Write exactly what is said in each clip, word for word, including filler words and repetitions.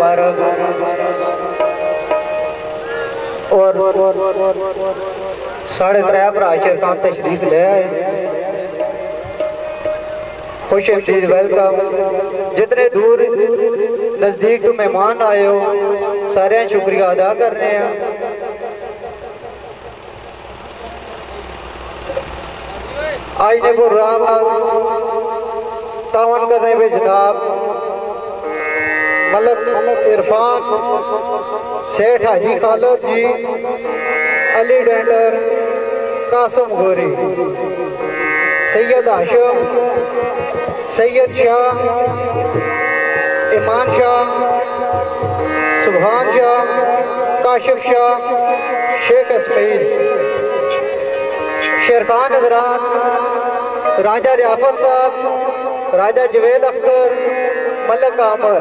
मुबारक। और साढ़े त्रै भरा शेरखान तशरीफ ले आए, खुश अमदीद वेलकम। जितने दूर नज़दीक तो मेहमान आए हो सारे शुक्रिया अदा कर रहे हैं। आज ने प्रोग्राम तावन करने में जनाब मलक इरफान, सेठ हाजी खालिद जी, अली डेंडर, कासम गोरी, सैयद आशम, सैयद शाह, ईमान शाह, सुभान शाह, काशिफ शाह, शेख इस्माइल, शेरखान हजरात, राजा रियाफत साहब, राजा जवेद अख्तर, मलक आमर।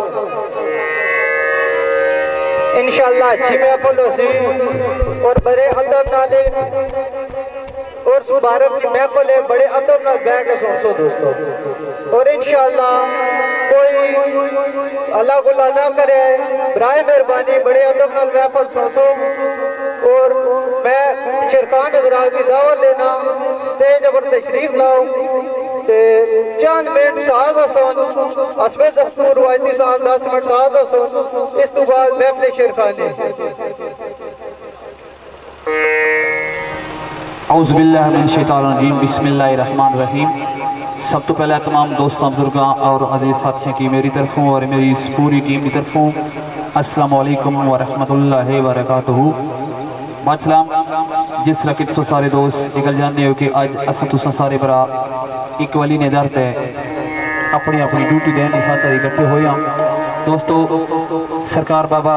इंशाअल्लाह अच्छी महफिल होसी और बड़े अदब नाले और मुबारक की महफिल है, बड़े अदब नाल बैठ के सुन सो दोस्तों। और इंशाअल्लाह कोई अल्लाह गुल्ला ना करे, बराए मेहरबानी बड़े अदब नाल महफिल सुन सो। और मैं शेरखान हजरात की दावत देना स्टेज पर तशरीफ लाओ ते चंद मिनट साज हो सुन, असमे दस्तूर वायदी साल दस मिनट साज हो सुन, इस तो बाद महफिल शेरखानी। औज़ु बिल्लाहि मिनश शैतानिर रजीम, बिस्मिल्लाहिर रहमानिर रहीम। सब तो पहले तमाम दोस्तों बुजुर्गों और अजीज साथियों की मेरी तरफों और मेरी इस पूरी टीम की तरफों अस्सलाम वालेकुम व रहमतुल्लाहि व बरकातहू। मासलाम जिस तरह सो सारे दोस्त निकल जाने हो कि अज अस तुसा सारे भरा एक वली ने दर है अपनी अपनी ड्यूटी देने की खातर इकट्ठे हुए हैं। दोस्तों सरकार बाबा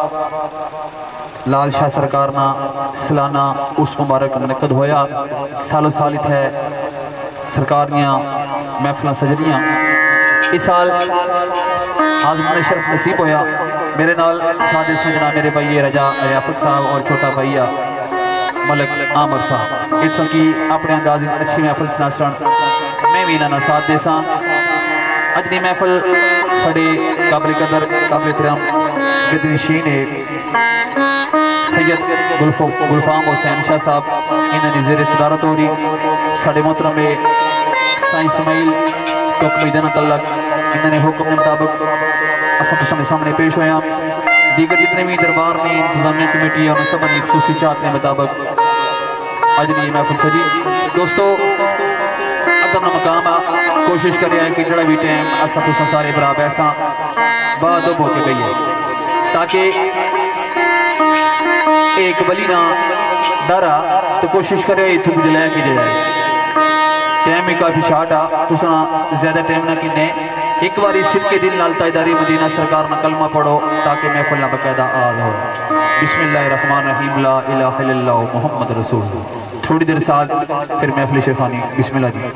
लाल शाह सरकार ना सालाना उस मुबारक मुनक़द होया, सालों साल है सरकार दियाँ महफिल सजदियाँ। इस साल आज मैंने शर्फ नसीब होया, मेरे नाल सादे सजना मेरे भाई रजा रियाफत साहब और छोटा भैया मलक आमर साहब, इतों की अपने अंदाज अच्छी महफिल सुना मैं भी इन्होंने साथ दे सा। अज की महफिल साढ़े काबिल कदर काबिल एहतराम गिदनशीन है सैयद गुलफो गुलफाम हुसैन शाह साहब, इन्होंने ज़ेर सदारत हो रही। साढ़े मोहतरम साईं इस्माइल टोकमी दिन तलक इन्होंने हुक्म के मुताबिक असा तुसाने सामने पेश होया। दीगर जितने भी दरबार ने इंतजामिया कमेटी और सब की खसूसी चाहत के मुताबिक अज नहीं महफिल सजी। दोस्तों अदब मकाम कोशिश कर रहा है कि जड़ा भी टाइम असा तुसा सारे भरा बैसा बादब होके गई है, ताकि एक बली ना डरा तो कोशिश करे इतों कुछ लैके जाए। टाइम ही काफ़ी शार्ट आ, तुसा ज़्यादा टाइम ना किन्ने एक बार सिद्ध के दिल नाल तायदारी मदीना सरकार ना कलमा पढ़ो ताकि महफिल ना बकायदा आद हो। बिस्मिल्लाहिर्रहमानिर्रहीम, ला इलाहा इल्लल्लाह मुहम्मद रसूल। थोड़ी देर साथ फिर महफिल शेरखानी। बिस्मिल्लाह जी।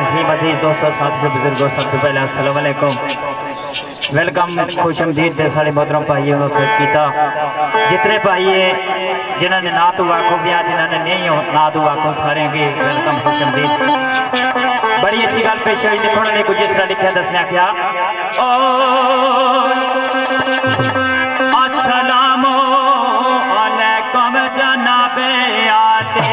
रहीम अजीज दोस्तों साथियों बुजुर्गों सबसे पहले अस्सलाम वालेकुम वेलकम खुशमदीद जे सारे मोहतरम भाई किया जितने भाई है जिन्होंने ना तो वाकुफ या जिन्होंने नहीं हो ना तो वाकुफ सारे की वेलकम खुशमदीद। बड़ी अच्छी गल पेश हुई लिखने ने कुछ इस तरह लिखा दसना क्या अस्सलामु अलैकुम जनाबे आले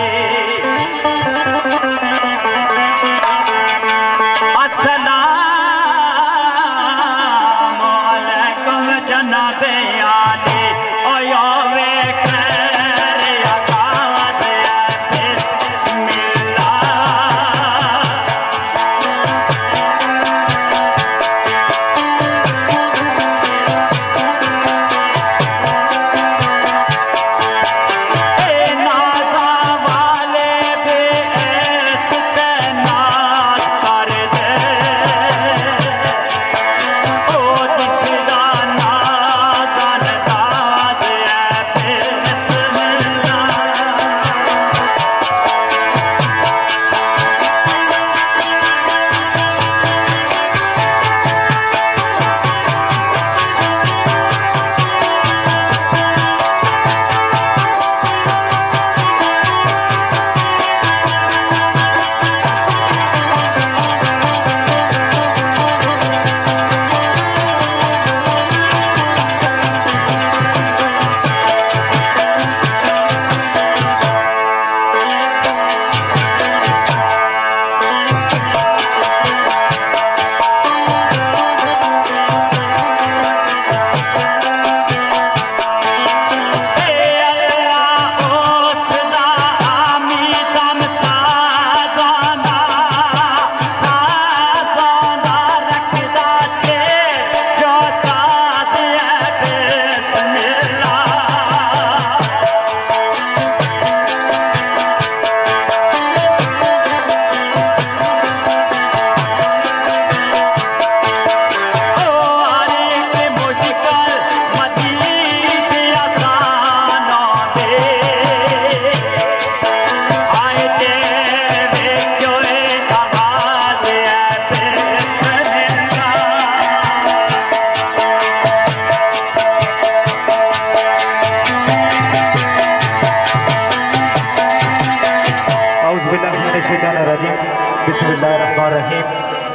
बिस्मिल्लाहिर्रहमानिर्रहीम।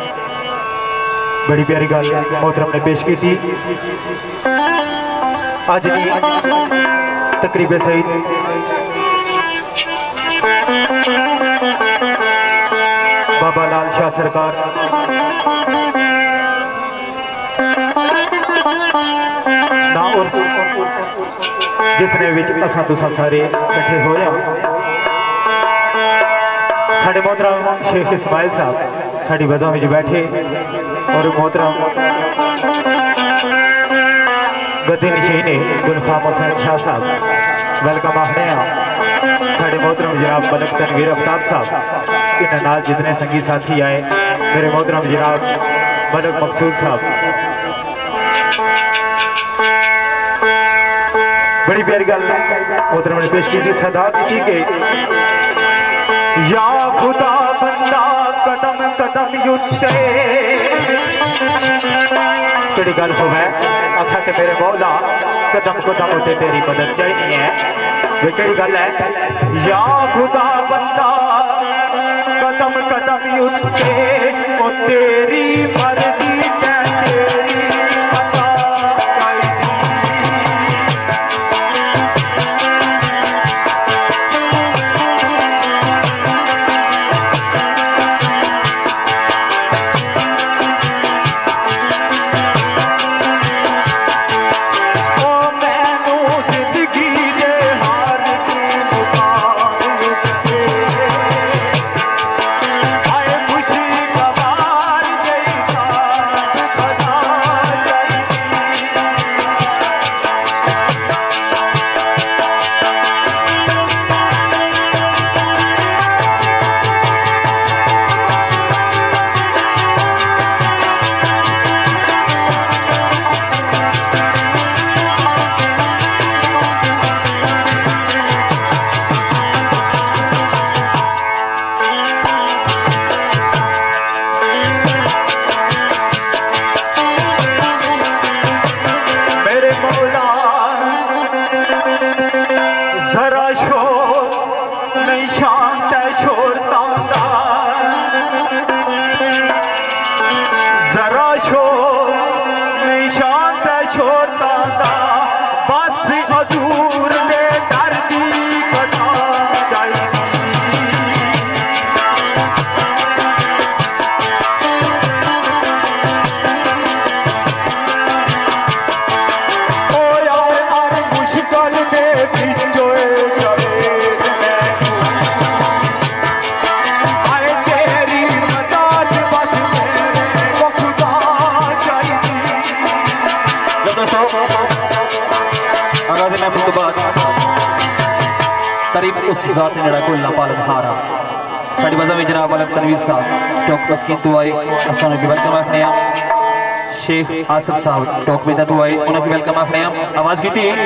बड़ी प्यारी गल मोहतरम ने पेश की थी। अज की तकरीब सईद बाबा लाल शाह सरकार ना उर्स जिसने विच असां तुसां सारे इकट्ठे होया साढ़े मोहतरम शेख इस्माइल साहब साड़ी बदों में बैठे और मोहतरम गद्दी नशीने गुलफाम हुसैन शाह साहब वेलकम आखने साढ़े मोहतरम जनाब मलक तनवीर आफ्ताब साहब इन नाल जितने संगी साथी आए मेरे मोहतरम जनाब मलक मकसूद साहब। बड़ी प्यारी गल मोहतरम ने पेश की थी सदा की के या खुदा बंदा कदम कदम युद्ध केड़ी गल होवे आखा के मेरे मौला कदम कदम उते तेरी मदद चाहिए है वे केड़ी गल है या खुदा बंदा कदम कदम युद्ध ओ तेरी मर्जी तेरी उस जात नेड़ा कोल्ला पालन हारा साड़ी वजह में जनाब अलग तनवीर साहब टॉक बस की तो आए असन की वेलकम आखने शेख आसिफ साहब टॉक में तो आए उन्हें वेलकम आखने आवाज की थी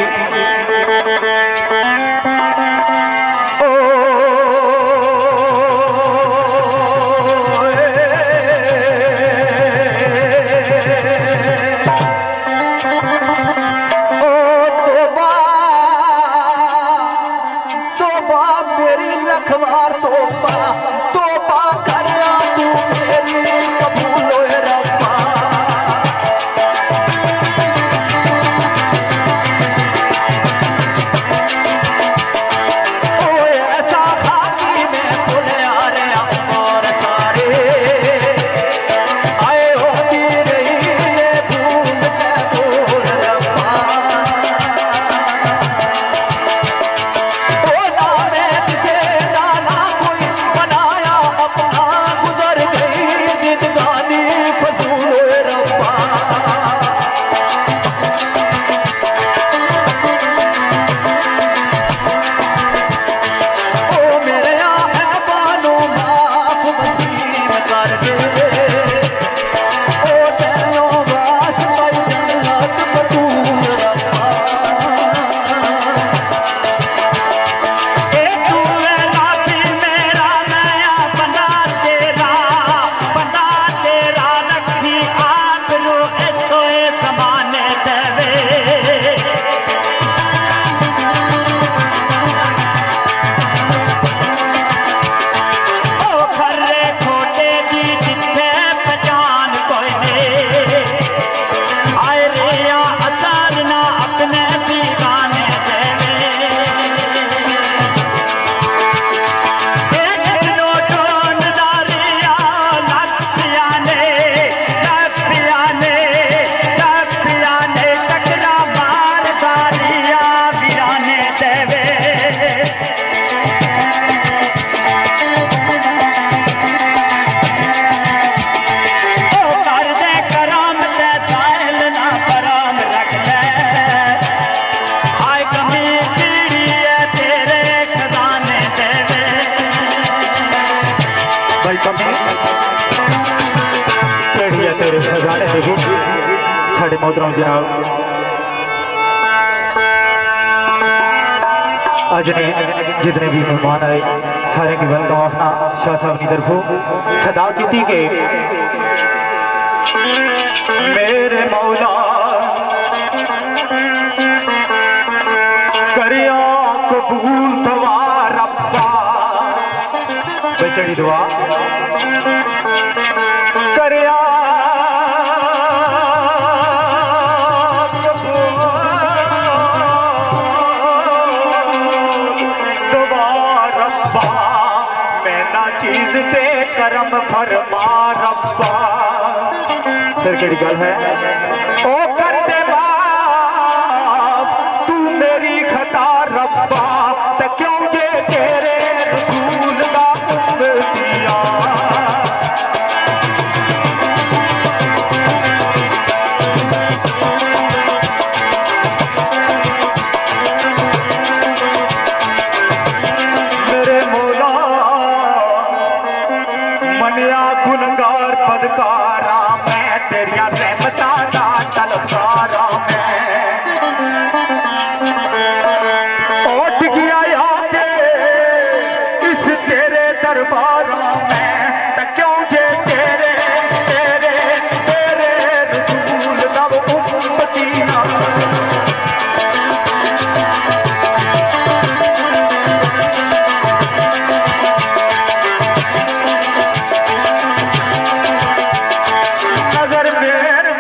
साढ़े मोहतरम जनाब अज ने जितने भी मेहमान आए सारे की वेलकम अपना शाह साहब की तरफों सदा की के मेरे मौला करिया कबूल दवा रब्बा बेचड़ी दुआ करिया चीज ते करम फरमा रब्बा फिर केड़ी गल है ओ कर दे बाप तू मेरी खता रब्बा ते क्यों जे तेरे रसूल दा उम्मतिया गुनगार पदकारा मैं तेरिया रहमता दा तलबारा मैं उठ गया आके इस तेरे दरबारा मैं ते क्यों जे तेरे तेरे तेरे रसूल दा उम्मतिया नजर मेरे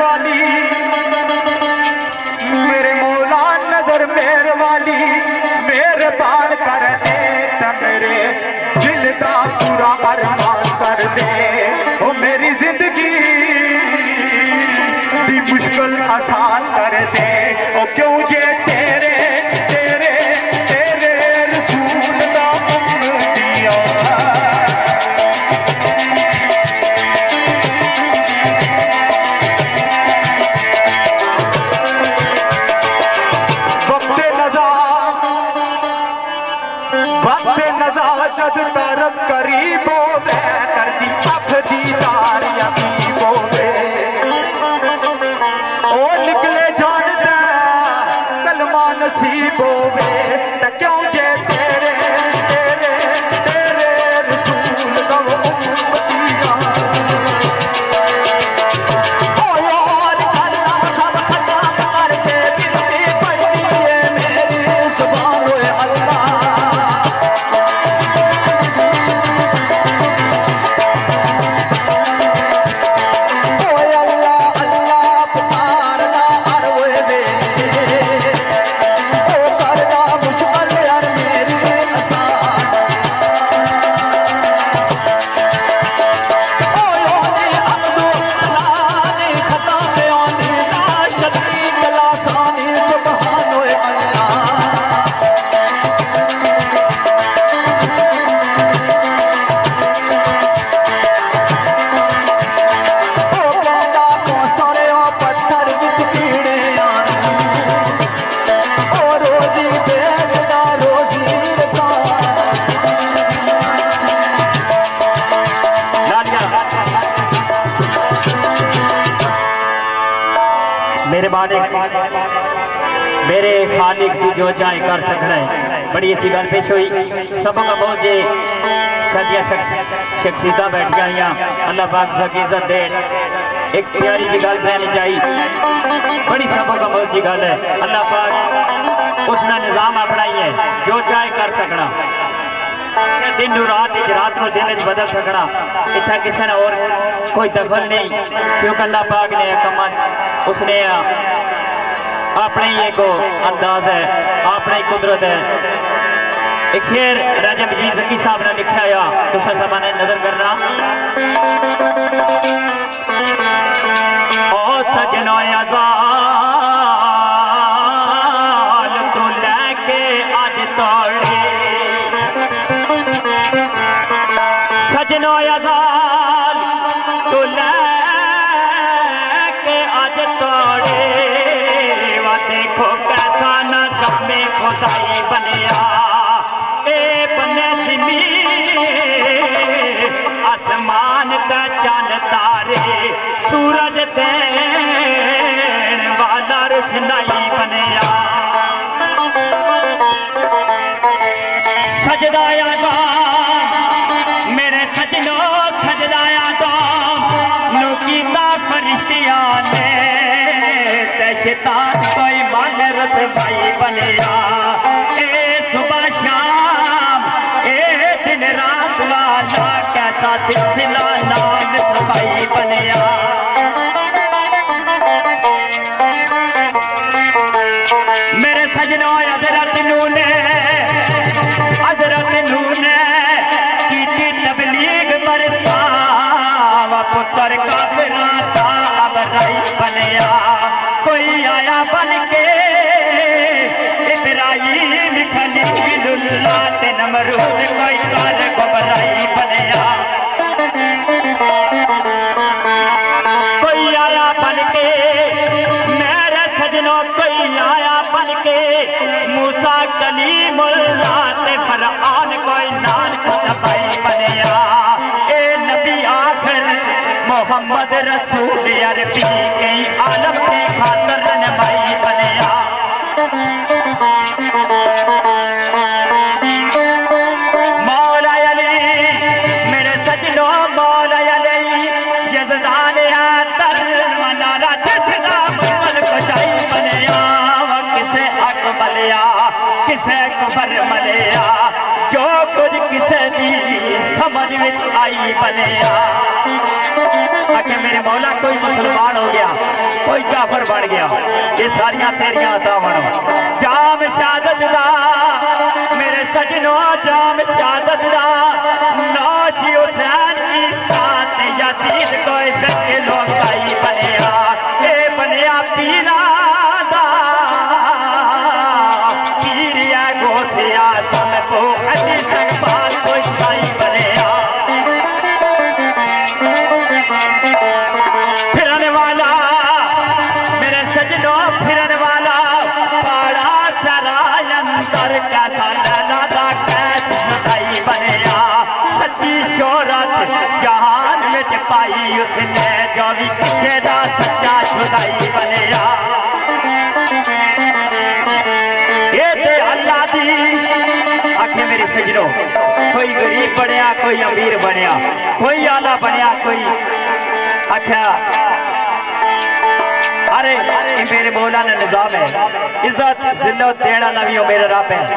मालिक मेरे खालिक की जो चाहे कर सकता है। बड़ी अच्छी गल पेश हुई। सबों का बहुत जे सजिया शख्सियत बैठ गई। अल्लाह पाक की इज्जत दे। एक प्यारी जी गल कहनी चाहिए, बड़ी सबों का बहुत जी गल है। अल्लाह पाक उसने निज़ाम अपनाई है, जो चाहे कर सकना। दिन रात रात को दिन बदल सकना, इतना किसी ने और कोई दखल नहीं, क्योंकि अल्लाह पाक ने कम उसने अपने ही एक अंदाज है, अपनी कुदरत है। एक शेर राजा मजीद ज़की साहब ने लिखा या दूसरा साहब ने नजर करना। ओ सजना तू लैके अज तोड़े, सजनो अज़ाल तू लैके अज तोड़े। वा देखो कैसा नज़ामे खुदाई बनया, ए बने ज़मीन आसमान का चांद तारे, सूरज देन वाला रोशनाई बनया। सजदाया गाम मेरे सजनो, सजदाया गाम नुकीता फरिश्तिया ने, ते शैतान कोई मन रसवाई बनया। ए सुबह शाम ए दिन रात वाला कैसा सिलसिला नाम सफाई बनया। मेरे सजनो हज़रत नूने हज़रत नूने की तबलीग बरसावा, पुत्र काफिरा था अब राई बनया। कोई आया बन के इब्राहीम खलीलुल्लाह ते नमरूद, कोई कर घबराई बनया। कोई आया बन के मेरे सजनों, कोई आया बन के मूसा कलीमुल्लाह ते फरआन, कोई नान खुतबाई बनया। ए नबी आखिर मोहम्मद रसूल अरबी, कई आलम के खातर रहनुमाई बनया। मौला अली मेरे सजनों, मौला अली यज़दान आतर मनारा जसदा मुल कुशाई बनया। वो किसे हक मलिया किसे कुफर मलिया, जो कुछ किसे दी समझ विच आई बनया। आके मेरे मौला कोई मुसलमान हो गया, कोई काफर बन गया, ये सारियां तेरियां अतावां। जाम शहादत दा मेरे सजनों, जाम शहादत दा नौशी हुसैन की तात यजीद कोई बच्चे लोकाई बनया। ए बनया पीरा दा पीर या गोसिया सब को अति संभाल कोई साई बनया। फिरन वाला मेरे सजनों, फिरन वाला पाड़ा सराय अंदर, कैसा लैला दा कैस सदाई बनया। सच्ची शोहरत जहान में पाई उसने, जो भी किसे दा सच्चा शुदाई बनया। ये ते अल्लाह दी आखे मेरे सजनों, कोई गरीब बनया, कोई अमीर बनया, कोई आला बनया, कोई आख्या। अरे ये मेरे मौला ने निजाम है, इज्जत जिल्लत देना नवी हो मेरा रब है।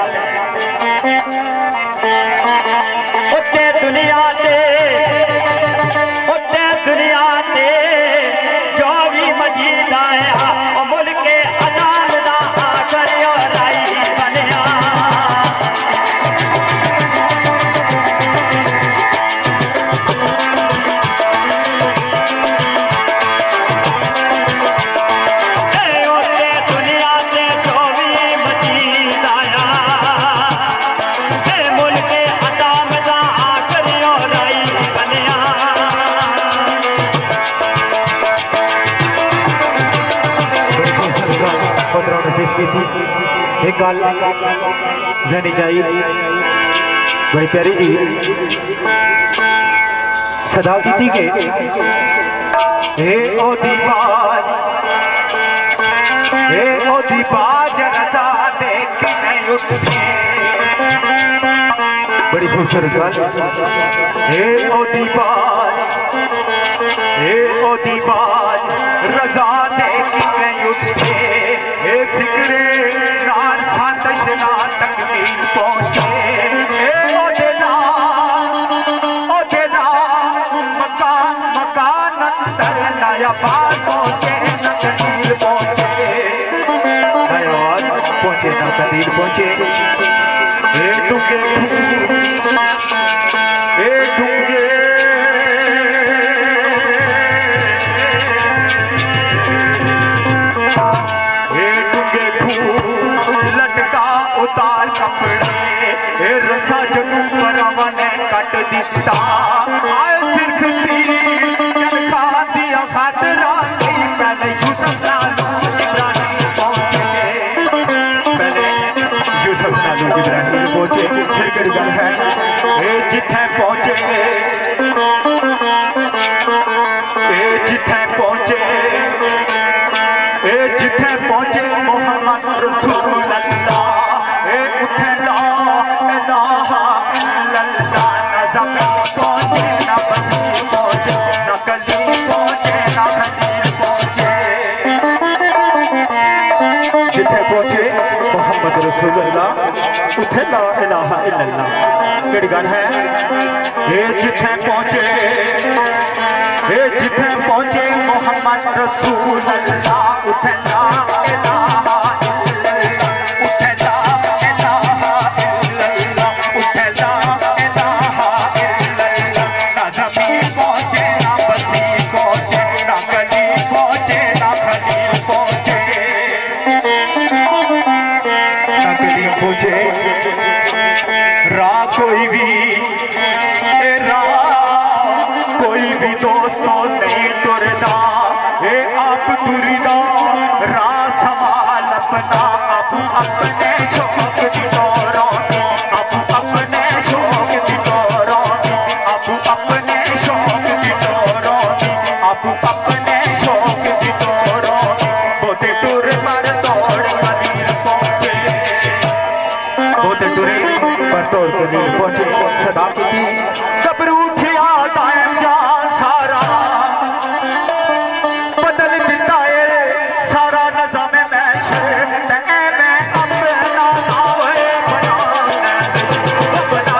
उत्ते दुनिया दे उत्ते दुनिया दे जो भी मजीद आया, मुल्क अदाल दा आकर राई बनया। एक गल जहनी चाहिए, बड़ी प्यारी जी सदा की थी के हे ओ दीवार ए ओदी बाज रजा देख नहीं उठे। बड़ी खूबसूरत गल। ए ओदी बाज ए ओदी बाज रजा देख नहीं उठे। ए फिक्रे नार सातश ना तकमील पहुंचे। ए ओदे नाल ओदे नाल मकान मकान अंदर नया बात पहुंचे न कदीर पहुंचे। नया बात पहुंचे न कदीर पहुंचे। ए डूंगे ए डूंगे उतार कपड़े ए रसा जदू परवा ने कट दिता। आए सिर्फ पीर खा दिया खातरा नहीं। पहले यूसुफ नालू इब्राहिम पहुंचे। पहले यूसुफ नालू इब्राहिम पहुंचे। फिर केड़ी गल है ए जिथे पहुंचे ए जिथे पहुंचे ए जिथे पहुंचे मोहम्मद रसूल अल्लाह। उठे ला इलाहा इल्लल्लाह। न ज़मीन पहुंचे न बसी पहुंचे न कली पहुंचे न खलील पहुंचे। जिथे पहुंचे मोहम्मद रसूलुल्लाह उठे ला इलाहा इल्लल्लाह। केड़ी गल है ए जिथे पहुंचे ए जिथे पहुंचे मोहम्मद रसूलुल्लाह उठे ला इलाहा राह कोई भी ए राह कोई भी दोस्तों नहीं टुरदा। ए आप टुरदा राह संभाल अपना। आप अपने शौक दी दौरानी आप अपने शौक दी दौरानी आप अपने शौक दी दौरानी आप अपने शौक दी दौरानी। बोते टुर पर दौड़ कलील पहुंचे। बोते टुरे पर तोड़ कलील पहुंचे। सदा की थी कब्र उठिया दायम जान सारा बदल दिता है सारा नज़ामे मैशर। मैं अपना नाम बना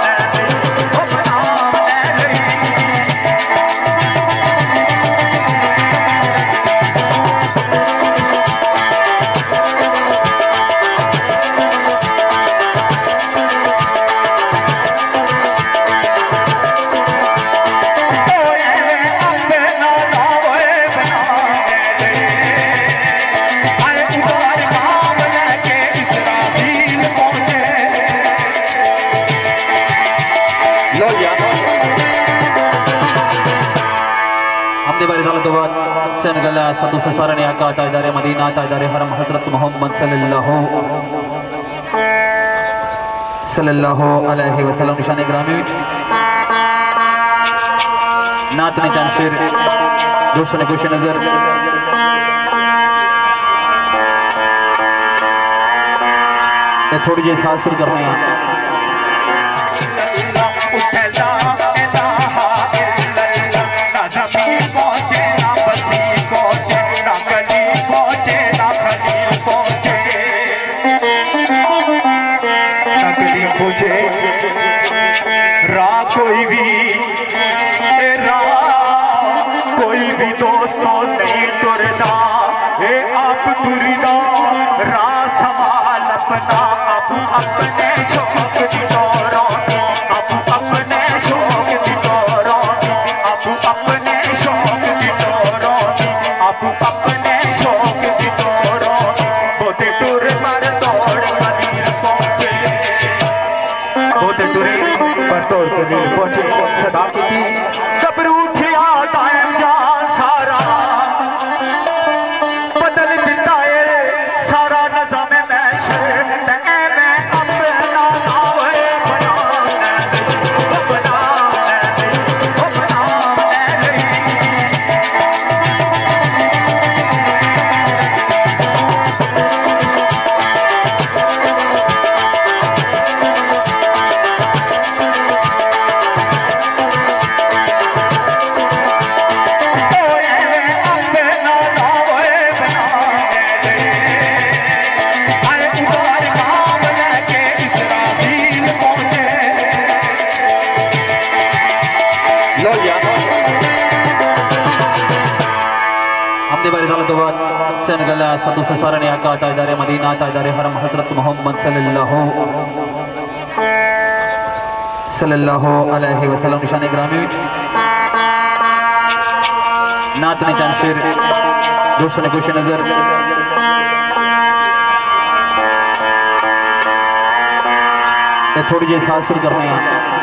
सतु ससारा ने आका ताजदार मदीना ताजदार हरम हजरत मोहम्मद सल्लल्लाहु सल्लल्लाहु अलैहि वसल्लम निशाने ग्रामी नात ने चंद शेर दोस्तों ने कुछ नजर ये थोड़ी जी साथ शुरू करने हैं। राह कोई भी ए राह कोई भी दोस्तों नहीं टुरदा। ए आप टुरदा राह संभाल अपना। आप अपने शौक दी दौरानी आप अपने शौक दी दौरानी आप अपने शौक दी दौरानी आप अपने शौक दी दौरानी। बोते टुर पर दौड़ कलील पहुंचे। बोते टुरे पर तोड़ कलील पहुंचे। सदा की थी कब्र उठिया दायम जान सारा बदल दिता है सारा नज़ामे मैशर। मैं अपना नाम बना बना बना लो यार हमदे बारे दाल तो बाद चन गला सतु से सारे आका ताजदार मदीना ताजदार हरम हजरत मोहम्मद सल्लल्लाहु सल्लल्लाहु अलैहि वसल्लम निशान ग्रामी नात ने चंद शेर दोस्तों ने कुछ नजर थोड़ी जी साथ शुरू करने हैं।